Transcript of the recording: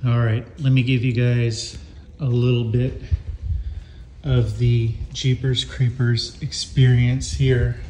All right, let me give you guys a little bit of the Jeepers Creepers experience here